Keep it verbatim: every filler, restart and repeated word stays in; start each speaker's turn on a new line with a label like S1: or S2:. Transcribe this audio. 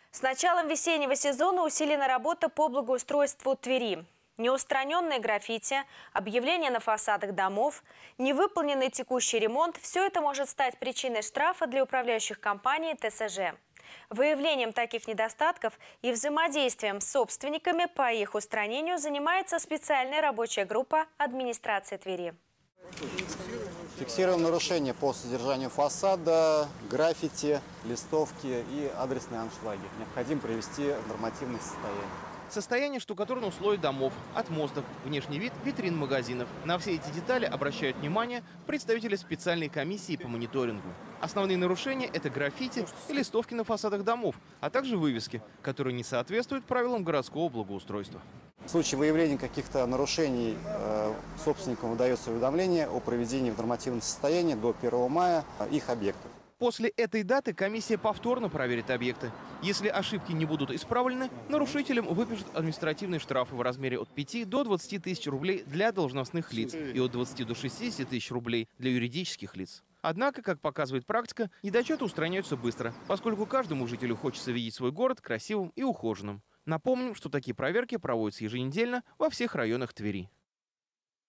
S1: С началом весеннего сезона усилена работа по благоустройству Твери. Неустраненные граффити, объявления на фасадах домов, невыполненный текущий ремонт – все это может стать причиной штрафа для управляющих компаний Тэ Эс Жэ. Выявлением таких недостатков и взаимодействием с собственниками по их устранению занимается специальная рабочая группа администрации Твери.
S2: Фиксируем нарушения по содержанию фасада, граффити, листовки и адресные аншлаги. Необходимо привести в нормативное состояние.
S3: Состояние штукатурных слоев домов, отмосток, внешний вид витрин магазинов. На все эти детали обращают внимание представители специальной комиссии по мониторингу. Основные нарушения – это граффити и листовки на фасадах домов, а также вывески, которые не соответствуют правилам городского благоустройства.
S2: В случае выявления каких-то нарушений э, собственникам выдается уведомление о проведении в нормативном состоянии до первого мая их объектов.
S3: После этой даты комиссия повторно проверит объекты. Если ошибки не будут исправлены, нарушителям выпишут административные штрафы в размере от пяти до двадцати тысяч рублей для должностных лиц и от двадцати до шестидесяти тысяч рублей для юридических лиц. Однако, как показывает практика, недочеты устраняются быстро, поскольку каждому жителю хочется видеть свой город красивым и ухоженным. Напомним, что такие проверки проводятся еженедельно во всех районах Твери.